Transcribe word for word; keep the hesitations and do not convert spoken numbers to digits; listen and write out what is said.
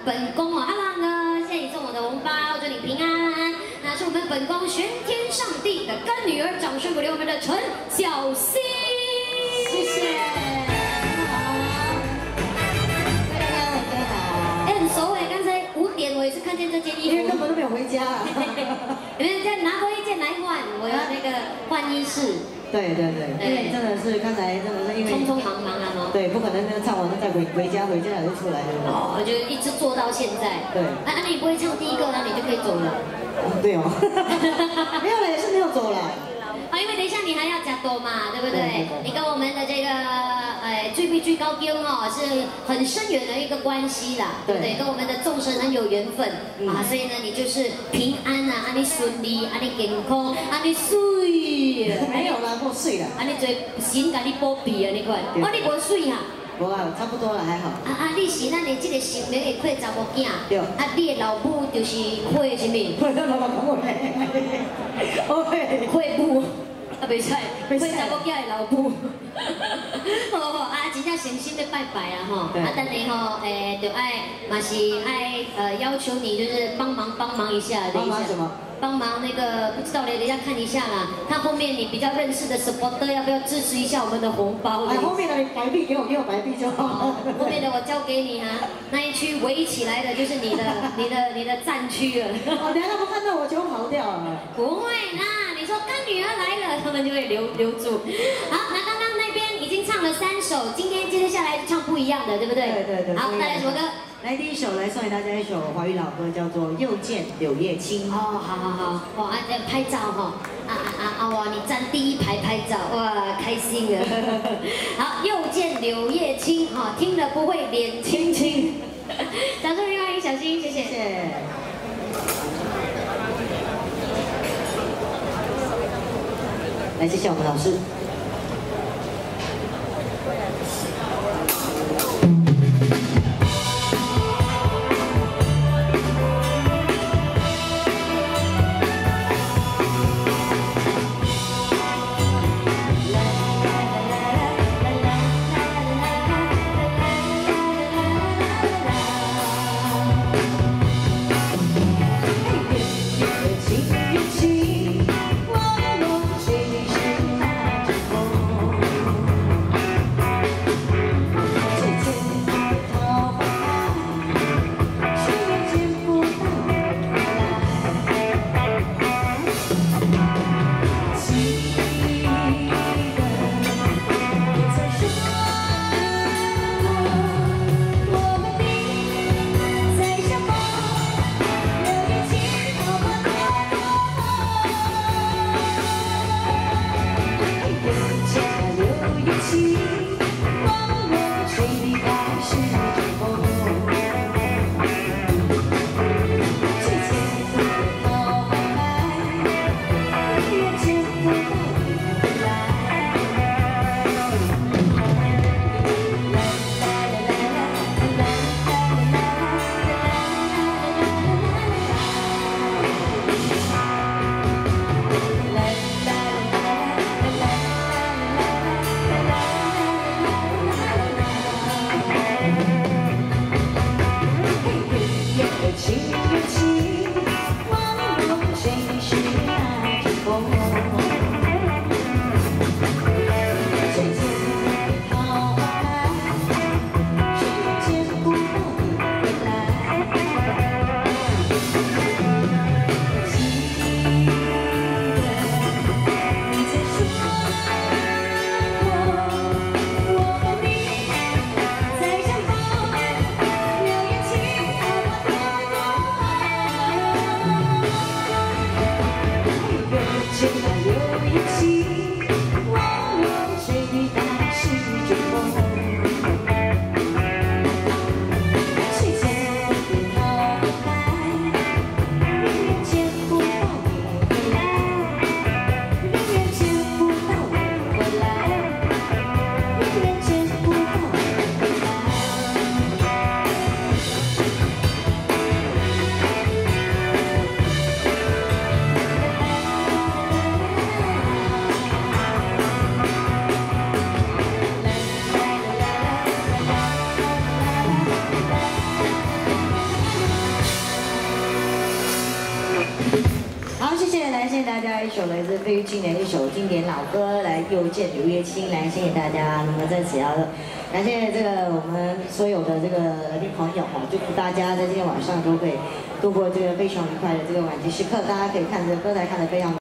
本宫哦，阿郎呢，谢谢你送我的红包，祝你平安。那是我们本宫玄天上帝的干女儿，掌声鼓励我们的陈小希，谢谢。好，大家晚上好。哎，很熟哎，刚才五点我也是看见这件衣服，因为根本都没有回家。你们再拿回一件来换，我要那个换衣室。 对对对，因为真的是刚才真的是因为匆匆忙忙啊， 对，不可能那唱完再回回家，回家就出来了。 哦，就一直做到现在。对，啊，那你不会唱第一个，然后你就可以走了。对哦，没有了，也是没有走了。啊，因为等一下你还要加多嘛，对不对？你跟我们的这个呃最必最高经哦是很深远的一个关系啦，对不对？跟我们的众生很有缘分啊，所以呢，你就是平安啊，安你顺利，安你健康，安你水。 没有啦，够水了。 安你做神甲你保庇啊，你看，我你无水哈。 无啊，差不多了，还好。啊啊，你是咱的这个神明的配查某囝，对。啊，你的老母就是配什么？配老母讲我嘞，配母，啊，袂使，配查某囝的老母。好好啊，真正诚心的拜拜啊吼。啊，等下吼，诶，就爱嘛是爱呃要求你就是帮忙帮忙一下， 帮忙什么？ 帮忙那个不知道的，等一下看一下啦。看后面你比较认识的 supporter 要不要支持一下我们的红包？ 哎，后面的白币给我，给我白币就好。 后面的我交给你哈，那一区围起来的就是你的、你的、你的战区了。 哦，等下他们看到我就跑掉了。 不会啦，你说干女儿来了，他们就会留留住。好，那刚刚那边已经唱了三首，今天接下来唱不一样的，对不对？对对对。好，带来什么歌？ 来第一首，来送给大家一首华语老歌，叫做《又见柳叶青》。 哦，好好好，哇，这拍照哈，啊啊啊啊哇，你站第一排拍照，哇，开心了。好，又见柳叶青，哈，听了不会脸青青。掌声欢迎小新，谢谢。谢谢。 来，谢谢我们老师。 在相逢，柳叶青， 好，谢谢，来，谢谢大家一首来自费玉清的一首经典老歌，来又见刘月清，来，谢谢大家。那么在此要感谢这个我们所有的这个来宾朋友哈，祝福大家在今天晚上都会度过这个非常愉快的这个晚集时刻，大家可以看着歌台看得非常。